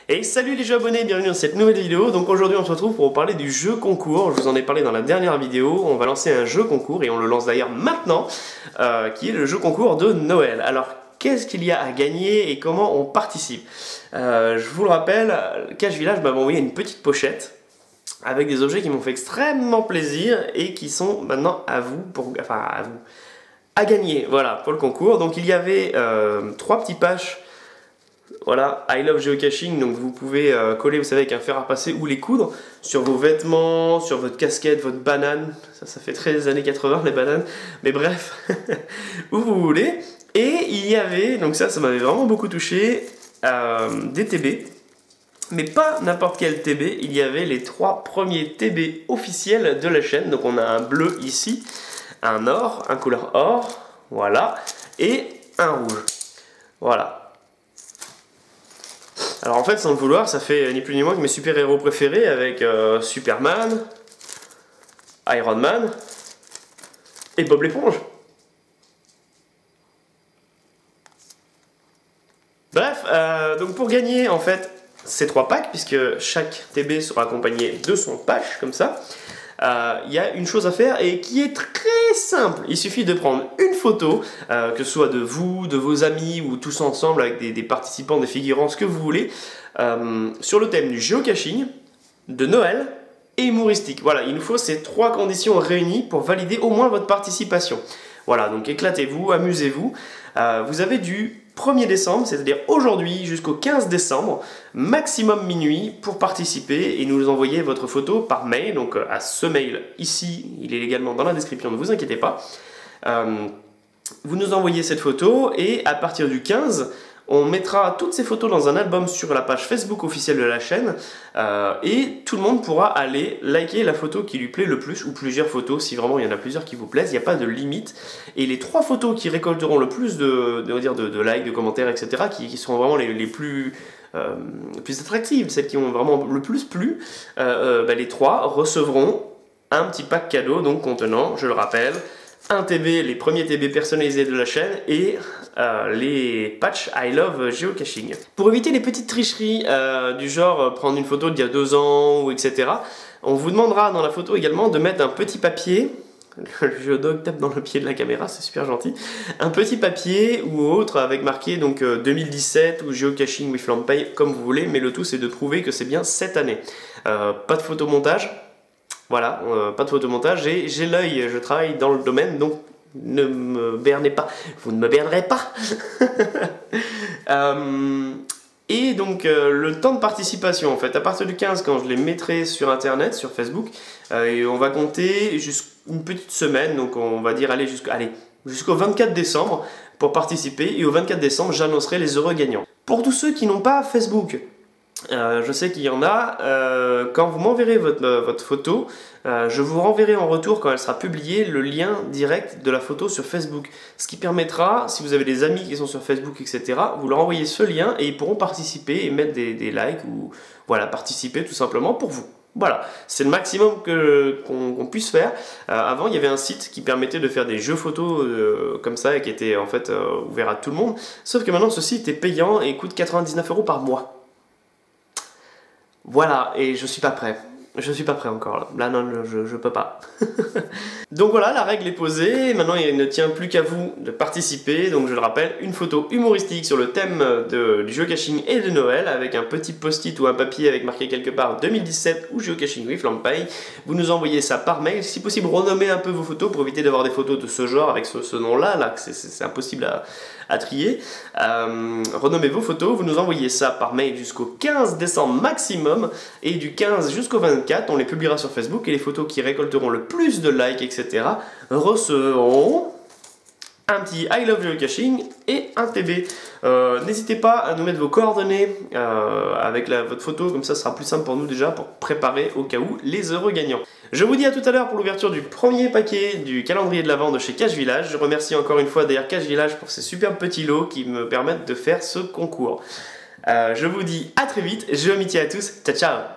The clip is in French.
Et salut les jeux abonnés, bienvenue dans cette nouvelle vidéo. Donc aujourd'hui on se retrouve pour vous parler du jeu concours. Je vous en ai parlé dans la dernière vidéo. On va lancer un jeu concours et on le lance d'ailleurs maintenant, qui est le jeu concours de Noël. Alors qu'est-ce qu'il y a à gagner et comment on participe? Je vous le rappelle, Cache Village m'avait envoyé une petite pochette avec des objets qui m'ont fait extrêmement plaisir et qui sont maintenant à vous, à gagner, voilà, pour le concours. Donc il y avait 3 petits patchs. Voilà, I love geocaching, donc vous pouvez coller, vous savez, avec un fer à passer ou les coudre sur vos vêtements, sur votre casquette, votre banane. Ça fait très les années 80 les bananes, mais bref, où vous voulez. Et il y avait, donc ça m'avait vraiment beaucoup touché, des TB, mais pas n'importe quel TB. Il y avait les 3 premiers TB officiels de la chaîne. Donc on a un bleu ici, un or, un couleur or, voilà, et un rouge, voilà. Alors en fait, sans le vouloir, ça fait ni plus ni moins que mes super-héros préférés avec Superman, Iron Man et Bob l'éponge. Bref, donc pour gagner en fait ces 3 packs, puisque chaque TB sera accompagné de son patch comme ça, il y a une chose à faire et qui est très simple. Il suffit de prendre une photo, que ce soit de vous, de vos amis ou tous ensemble avec des participants, des figurants, ce que vous voulez, sur le thème du géocaching, de Noël et humoristique. Voilà, il nous faut ces 3 conditions réunies pour valider au moins votre participation. Voilà, donc éclatez-vous, amusez-vous. Vous avez du 1er décembre, c'est-à-dire aujourd'hui jusqu'au 15 décembre, maximum minuit pour participer et nous envoyer votre photo par mail, donc à ce mail ici, il est également dans la description, ne vous inquiétez pas. Vous nous envoyez cette photo et à partir du 15, on mettra toutes ces photos dans un album sur la page Facebook officielle de la chaîne et tout le monde pourra aller liker la photo qui lui plaît le plus ou plusieurs photos si vraiment il y en a plusieurs qui vous plaisent, il n'y a pas de limite. Et les 3 photos qui récolteront le plus de likes, de commentaires, etc., qui seront vraiment les plus attractives, celles qui ont vraiment le plus plu, les 3 recevront un petit pack cadeau donc contenant, je le rappelle, un TB, les premiers TB personnalisés de la chaîne et les patchs I Love Geocaching. Pour éviter les petites tricheries du genre prendre une photo d'il y a 2 ans ou etc., on vous demandera dans la photo également de mettre un petit papier. Le géodog tape dans le pied de la caméra, c'est super gentil. Un petit papier ou autre avec marqué donc 2017 ou Geocaching with Lampay, comme vous voulez, mais le tout c'est de prouver que c'est bien cette année. Pas de photomontage. Voilà, pas de photomontage, j'ai l'œil, je travaille dans le domaine, donc ne me bernez pas, vous ne me bernerez pas. Et donc le temps de participation, en fait, à partir du 15, quand je les mettrai sur internet, sur Facebook, et on va compter une petite semaine, donc on va dire jusqu'au 24 décembre pour participer, et au 24 décembre, j'annoncerai les heureux gagnants. Pour tous ceux qui n'ont pas Facebook, je sais qu'il y en a, quand vous m'enverrez votre photo, je vous renverrai en retour quand elle sera publiée le lien direct de la photo sur Facebook. Ce qui permettra, si vous avez des amis qui sont sur Facebook, etc., vous leur envoyez ce lien et ils pourront participer et mettre des likes ou voilà, participer tout simplement pour vous. Voilà, c'est le maximum qu'on puisse faire. Avant, il y avait un site qui permettait de faire des jeux photos comme ça et qui était en fait ouvert à tout le monde. Sauf que maintenant, ce site est payant et coûte 99 € par mois. Voilà, et je suis pas prêt. Je suis pas prêt encore là. Là non, je peux pas. Donc voilà, la règle est posée. Maintenant, il ne tient plus qu'à vous de participer. Donc je le rappelle, une photo humoristique sur le thème du geocaching et de Noël avec un petit post-it ou un papier avec marqué quelque part 2017 ou Geocaching with Lampay. Vous nous envoyez ça par mail. Si possible, renommez un peu vos photos pour éviter d'avoir des photos de ce genre avec ce nom-là, c'est impossible à trier. Renommez vos photos, vous nous envoyez ça par mail jusqu'au 15 décembre maximum et du 15 jusqu'au 24, on les publiera sur Facebook et les photos qui récolteront le plus de likes, etc. recevront un petit I Love Geocaching et un TB. N'hésitez pas à nous mettre vos coordonnées avec votre photo, comme ça ce sera plus simple pour nous déjà pour préparer au cas où les heureux gagnants. Je vous dis à tout à l'heure pour l'ouverture du premier paquet du calendrier de l'Avent de chez Cache Village. Je remercie encore une fois d'ailleurs Cache Village pour ces superbes petits lots qui me permettent de faire ce concours. Je vous dis à très vite, je vous amitié à tous, ciao ciao.